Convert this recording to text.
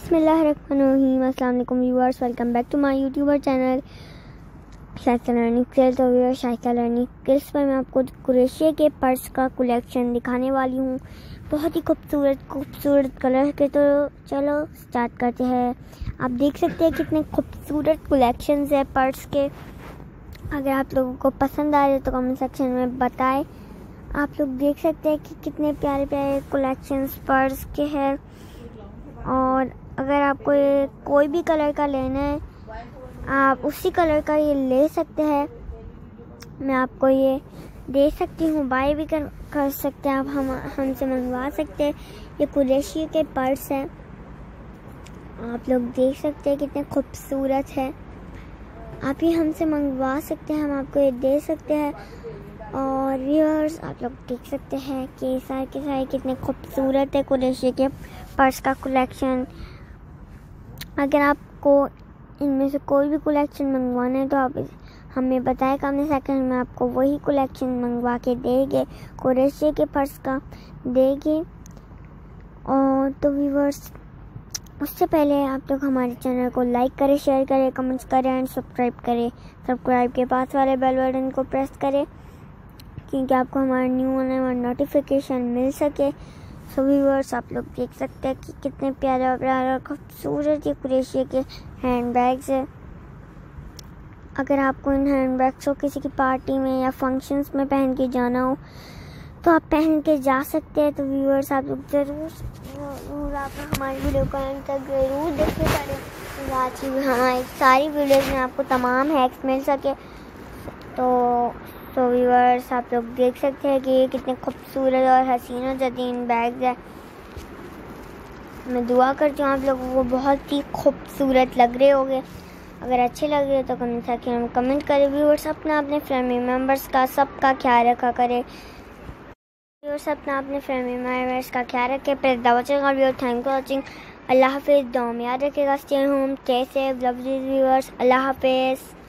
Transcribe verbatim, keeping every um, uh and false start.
बिस्मिल्लाहिर्रहमानिर्रहीम। अस्सलाम वालेकुम viewers, welcome back to my YouTuber channel Shaista learning skills. तो व्यूअर्स, शाइस्ता लर्निंग स्किल्स पर मैं आपको कुरैशिया के पर्स का कलेक्शन दिखाने वाली हूँ। बहुत ही खूबसूरत खूबसूरत कलर के। तो चलो स्टार्ट करते हैं। आप देख सकते हैं कितने खूबसूरत कलेक्शंस है पर्स के। अगर आप लोगों को पसंद आ रहे तो कमेंट सेक्शन में बताएं। आप लोग देख सकते हैं कि कितने प्यारे प्यारे कलेक्शंस पर्स के हैं। और अगर आपको ये कोई भी कलर का लेना है, आप उसी कलर का ये ले सकते हैं। मैं आपको ये दे सकती हूँ, बाय भी कर, कर सकते हैं आप, हम हमसे मंगवा सकते हैं। ये कुरैशिया के पर्स हैं। आप लोग देख सकते हैं कितने खूबसूरत है। आप ये हमसे मंगवा सकते हैं, हम आपको ये दे सकते हैं। और व्यूअर्स, आप लोग देख सकते हैं कि सारे के सारे कितने खूबसूरत है कुरैशिया के पर्स का कलेक्शन। अगर आपको इनमें से कोई भी कलेक्शन मंगवाना है तो आप हमें बताएं कमेंट सेक्शन में, आपको वही कलेक्शन मंगवा के देंगे, कुरैशिया के पर्स का देंगे। और तो व्यूअर्स, उससे पहले आप लोग हमारे चैनल को लाइक करें, शेयर करें, कमेंट्स करें एंड सब्सक्राइब करें। सब्सक्राइब के पास वाले बेल बटन को प्रेस करें क्योंकि आपको हमारा न्यू आने वाला नोटिफिकेशन मिल सके। सो व्यूअर्स, आप लोग देख सकते हैं कि कितने प्यारे और प्यारे और खूबसूरत ये कुरैशिया के हैंड बैग्स है। अगर आपको इन हैंड बैग्स को किसी की पार्टी में या फंक्शंस में पहन के जाना हो तो आप पहन के जा सकते हैं। तो व्यूअर्स, आप लोग ज़रूर ज़रूर आप हमारी वीडियो को अंत तक ज़रूर देखते करें। आज की हमारी सारी वीडियोज़ में आपको तमाम हैक्स मिल सके। तो तो व्यूअर्स, आप लोग देख सकते हैं कि ये कितने खूबसूरत और हसीन और जदीन बैग्स है। मैं दुआ करती हूँ आप लोगों को बहुत ही खूबसूरत लग रहे होंगे। अगर अच्छे लग रहे हो तो कमेंट सेक्शन में कमेंट करें। व्यूअर्स, अपना अपने फैमिली मेम्बर्स का सबका ख्याल रखा करें। व्यूअर्स, अपना अपने फैमिली मेम्बर्स का ख्याल रखें। प्लीज़ दावचेगा व्यूअर, थैंक यू वॉचिंग। अल्लाह हाफिज़। दुआ में याद रखेगा। Stay home, stay safe, love you viewers. अल्लाह हाफिज़।